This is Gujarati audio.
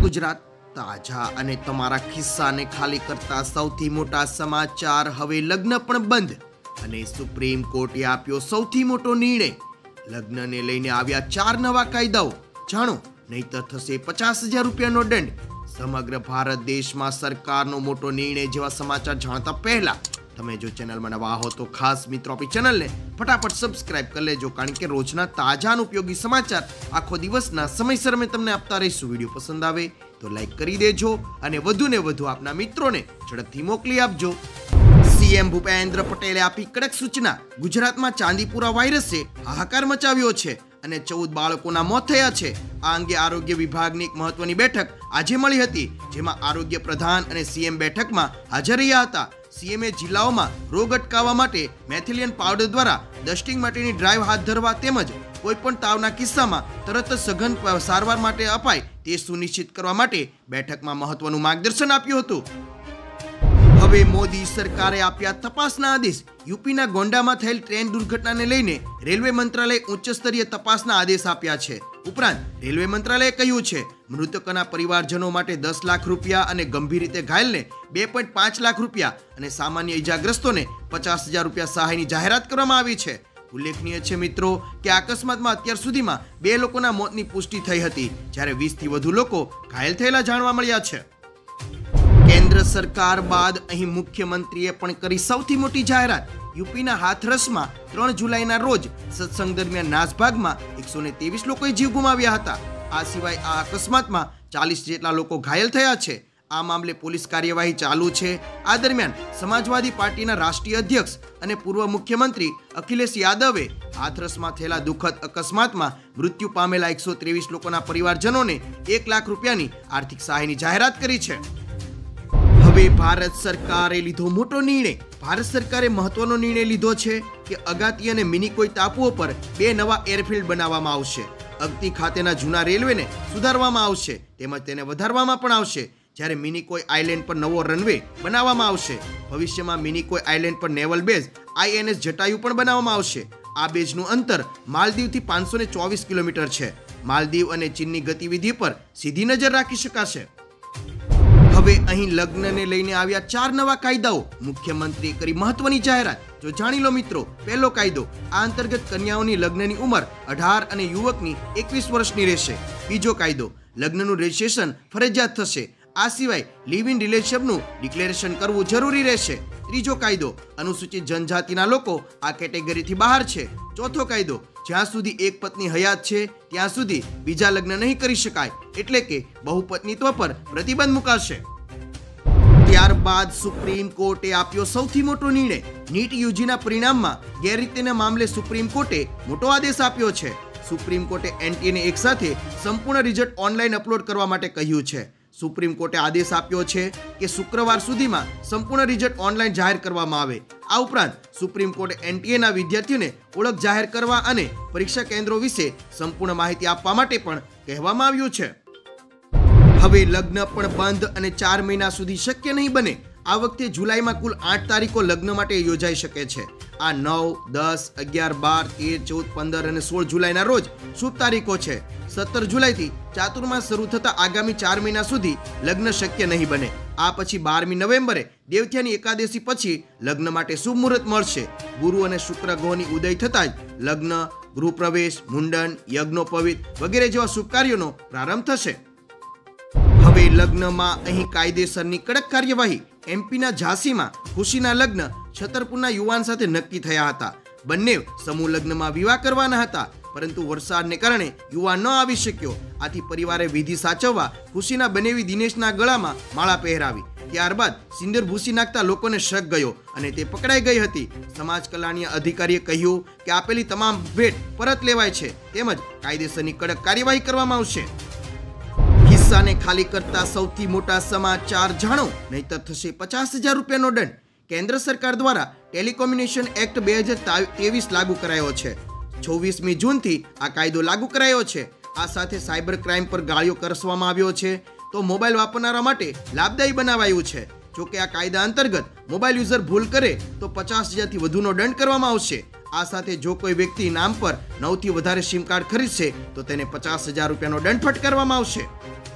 ગુજરાત તાજા અને તમારા ખિસ્સાને ખાલી કરતા સૌથી મોટા સમાચાર. હવે લગ્ન પણ બંધ અને સુપ્રીમ કોર્ટે આપ્યો સૌથી મોટો નિર્ણય. લગ્નને લઈને આવ્યા 4 નવા કાયદાઓ. જાણો, નહીતર થશે 50,000 રૂપિયાનો દંડ. સમગ્ર ભારત દેશમાં સરકારનો મોટો નિર્ણય જેવા સમાચાર જાણતા પહેલા તમે જો ચેનલમાં નવા હો તો ખાસ મિત્રો આપણી ચેનલને ફટાફટ સબસ્ક્રાઇબ કરી લેજો, કારણ કે રોજના તાજા અને ઉપયોગી સમાચાર આખો દિવસના સમયસર અમે તમને આપતા રહીશું. વિડીયો પસંદ આવે તો લાઈક કરી દેજો અને વધુને વધુ આપના મિત્રોને ઝડપથી મોકલી આપજો. સીએમ ભૂપેન્દ્ર પટેલે આપી કડક સૂચના. ગુજરાતમાં ચાંદીપુરા વાયરસે હાહાકાર મચાવ્યો છે અને 14 બાળકોના મોત થયા છે. આ અંગે આરોગ્ય વિભાગની એક મહત્વની બેઠક આજે મળી હતી, જેમાં આરોગ્ય પ્રધાન અને સીએમ બેઠકમાં હાજર રહ્યા હતા. સીએમએ જિલ્લાઓમાં રોગ અટકાવવા માટે મેથિલિયન પાવડર દ્વારા ડસ્ટિંગ માટેની ડ્રાઈવ હાથ ધરવા તેમજ કોઈપણ તાવના કિસ્સામાં તરત જ સઘન સારવાર માટે અપાય તે સુનિશ્ચિત કરવા માટે બેઠકમાં મહત્વનું માર્ગદર્શન આપ્યું હતું. હવે મોદી સરકારે આપ્યા તપાસના આદેશ. યુપીના ગોંડામાં થયેલ ટ્રેન દુર્ઘટનાને લઈને રેલવે મંત્રાલયે ઉચ્ચ સ્તરીય તપાસના આદેશ આપ્યા છે. ઉપરાંત રેલવે મંત્રાલયે કહ્યું છે, મૃતકોના પરિવારજનો માટે 10 લાખ રૂપિયા અને ગંભીર રીતે ઘાયલને 2.5 લાખ રૂપિયા અને સામાન્ય ઈજાગ્રસ્તોને 50,000 રૂપિયા સહાયની જાહેરાત કરવામાં આવી છે. ઉલ્લેખનીય છે મિત્રો કે અકસ્માતમાં અત્યાર સુધીમાં 2 લોકોના મોતની પુષ્ટિ થઈ હતી, જ્યારે 20 થી વધુ લોકો ઘાયલ થયેલા જાણવા મળ્યા છે. કેન્દ્ર સરકાર બાદ અહીં મુખ્યમંત્રીએ પણ કરી સૌથી મોટી જાહેરાત. યુપીના હાથરસમાં 3 જુલાઈના રોજ સત્સંગ દરમિયાન નાસભાગમાં 123 લોકોએ જીવ ગુમાવ્યા હતા. આ સિવાય આ અકસ્માતમાં 40 જેટલા લોકો ઘાયલ થયા છે. આ મામલે પોલીસ કાર્યવાહી ચાલુ છે. આ દરમિયાન સમાજવાદી પાર્ટીના રાષ્ટ્રીય અધ્યક્ષ અને પૂર્વ મુખ્યમંત્રી અખિલેશ યાદવે હાથરસમાં થયેલા દુઃખદ અકસ્માતમાં મૃત્યુ પામેલા 123 લોકોના પરિવારજનોને 1 લાખ રૂપિયાની આર્થિક સહાયની જાહેરાત કરી છે. હવે ભારત સરકારે લીધો મોટો નિર્ણય. ભારત સરકારે મહત્વનો નિર્ણય લીધો છે કે અગાતી અને મિનિકોય ટાપુઓ પર 2 નવા એરફિલ્ડ બનાવવામાં આવશે. અગતી ખાતેના જૂના રેલવેને સુધારવામાં આવશે તેમજ તેને વધારવામાં પણ આવશે, જ્યારે મિનિકોય આઇલેન્ડ પર નવો રનવે બનાવવામાં આવશે. ભવિષ્યમાં મિનિકોય આઇલેન્ડ પર નેવલ બેઝ INS જટાયુ પણ બનાવવામાં આવશે. આ બેઝનું અંતર માલદીવથી 524 કિલોમીટર છે. માલદીવ અને ચીનની ગતિવિધિ પર સીધી નજર રાખી શકાશે. હવે અહીં લગ્નને લઈને આવ્યા 4 નવા કાયદાઓ. મુખ્યમંત્રીએ કરી મહત્વની જાહેરાત. જો જાણી લો મિત્રો. પહેલો કાયદો. આ અંતર્ગત કન્યાઓની લગ્નની ઉંમર 18 અને યુવકની 21 વર્ષની રહેશે. બીજો કાયદો. લગ્નનું રજિસ્ટ્રેશન ફરજિયાત થશે. આ સિવાય લિવ ઇન રિલેશનનું ડિક્લેરેશન કરવું જરૂરી રહેશે. ત્રીજો કાયદો. અનુસૂચિત જનજાતિના લોકો આ કેટેગરીથી બહાર છે. ચોથો કાયદો. જ્યાં સુધી એક પત્ની હયાત છે ત્યાં સુધી બીજા લગ્ન નહીં કરી શકાય, એટલે કે બહુપત્નીત્વ પર પ્રતિબંધ મુકાશે. ત્યારબાદ સુપ્રીમ કોર્ટે આપ્યો સૌથી મોટો નિર્ણય. નીટ યુજીના પરિણામમાં ગેરરીતિના મામલે સુપ્રીમ કોર્ટે મોટો આદેશ આપ્યો છે. સુપ્રીમ કોર્ટે NTAને એક સાથે સંપૂર્ણ રિઝલ્ટ ઓનલાઈન અપલોડ કરવા માટે કહ્યું છે. સુપ્રીમ કોર્ટે આદેશ આપ્યો છે કે શુક્રવાર સુધીમાં સંપૂર્ણ રિઝલ્ટ ઓનલાઈન જાહેર કરવામાં આવે. આ ઉપરાંત સુપ્રીમ કોર્ટે NTAના વિદ્યાર્થીઓને ઓળખ જાહેર કરવા અને પરીક્ષા કેન્દ્રો વિશે સંપૂર્ણ માહિતી આપવા માટે પણ કહેવામાં આવ્યું છે. હવે લગ્ન પણ બંધ અને 4 મહિના સુધી શક્ય નહીં બને. આ વખતે જુલાઈમાં કુલ 8 તારીખો લગ્ન માટે યોજાઈ શકે છે. આ 9, 10, 11, 12, 13, 14, 15 અને 16 જુલાઈના રોજ શુભ તારીખો છે. 17 જુલાઈથી ચાતુર્માસ શરૂ થતા આગામી 4 મહિના સુધી લગ્ન શક્ય નહીં બને. આ પછી 12મી નવેમ્બરે દેવથ્યાની એકાદશી પછી લગ્ન માટે શુભ મુહૂર્ત મળશે. ગુરુ અને શુક્ર ગ્રહોની ઉદય થતાં જ લગ્ન, ગૃહપ્રવેશ, મુંડન, યજ્ઞોપવિત વગેરે જેવા શુભ કાર્યોનો પ્રારંભ થશે. હવે લગ્નમાં અહીં કાયદેસરની કડક કાર્યવાહી. એમપીના ઝાંસીમાં ખુશીના લગ્ન છતરપુરના યુવાન સાથે નક્કી થયા હતા. બંને સમૂહ લગ્નમાં વિવાહ કરવાના હતા, પરંતુ વરસાદને કારણે યુવાન ન આવી શક્યો. આથી પરિવારે વિધિ સાચવવા ખુશીના બનેવી દિનેશના ગળામાં માળા પહેરાવી. ત્યારબાદ સિંદૂર ભૂસી નાખતા લોકોને શક ગયો અને તે પકડાઈ ગઈ હતી. સમાજ કલ્યાણ અધિકારીએ કહ્યું કે આપેલી તમામ ભેટ પરત લેવાય છે તેમજ કાયદેસરની કડક કાર્યવાહી કરવામાં આવશે. ખિસ્સાને ખાલી કરતા સૌથી મોટા સમાચાર જાણો, નહીતર થશે 50,000 રૂપિયાનો દંડ. કેન્દ્ર સરકાર દ્વારા ટેલિકોમ્યુનિકેશન એક્ટ 2023 લાગુ કરાયો છે. 26મી જૂનથી આ કાયદો લાગુ કરાયો છે. આ સાથે સાયબર ક્રાઇમ પર ગાળિયો કસવામાં આવ્યો છે તો મોબાઈલ વાપરનારા માટે લાભદાયી બનાવાયું છે. જોકે આ કાયદા અંતર્ગત મોબાઈલ યુઝર ભૂલ કરે તો 50,000થી વધુનો દંડ કરવામાં આવશે. આ સાથે જો કોઈ વ્યક્તિ નામ પર 9થી વધારે સિમ કાર્ડ ખરીદશે તો તેને 50,000 રૂપિયાનો દંડ ફટકારવામાં આવશે.